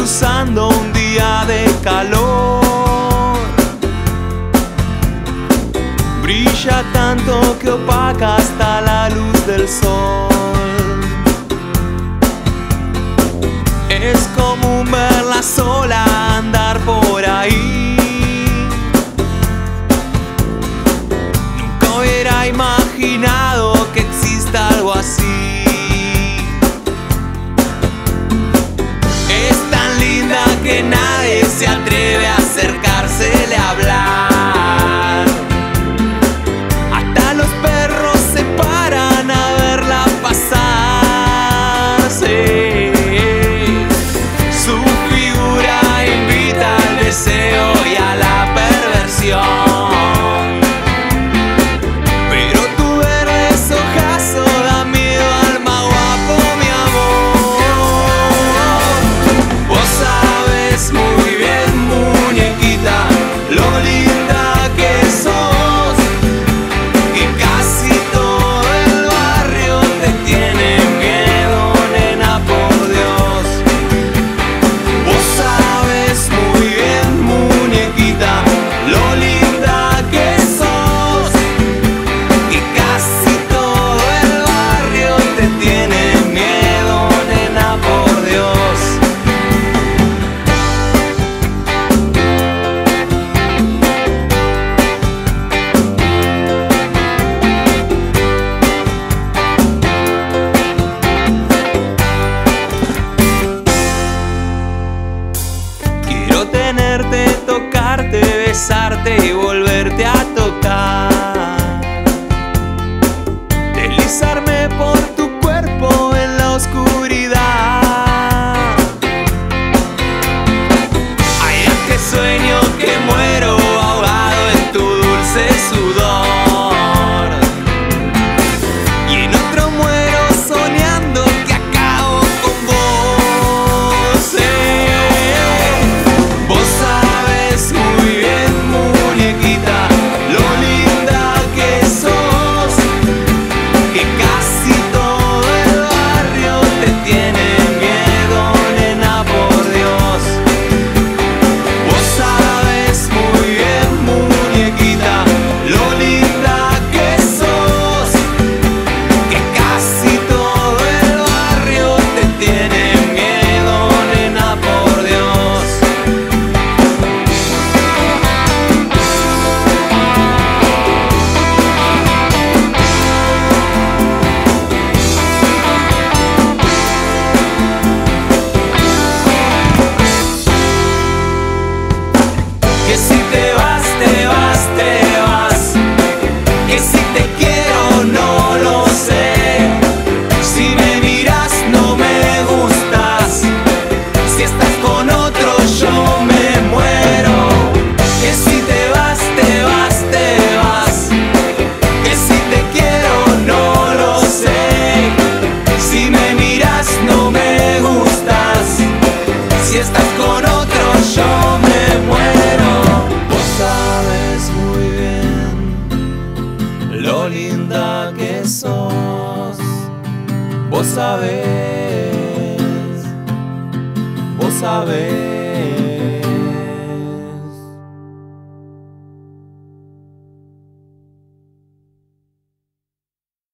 cruzando un día de calor. Brilla tanto que opaca hasta la luz del sol. Es común verla sola andar por ahí. Nunca hubiera imaginado que exista algo así. Es tan linda que nadie se atreve a acercársele a hablar. Hasta los perros se paran a verla pasar. Sí. Su figura invita al deseo y a la perversión. Tenerte, tocarte, besarte y volverte a tocar. Deslizarme por tu cuerpo en la oscuridad. Ay, a que sueño que muero ahogado en tu dulce sudor. Y en otro muero soñando que acabo con vos. Vos sabes muy bien, muñequita, lo linda que sos, que casi todo el barrio te tiene miedo, nena, por Dios. Vos sabes muy bien, muñequita, lo linda que sos, que casi todo el barrio te tiene miedo, nena, por Dios. Que si te vas, te vas, te vas. Que si te quiero, no lo sé. Si me miras, no me gustas. Si estás con otro, yo me muero. Que si te vas, te vas, te vas. Que si te quiero, no lo sé. Si me miras, no me gustas. Si estás con otro, yo me muero. Vos sabes muy bien lo linda que sos. Vos sabés, vos sabés.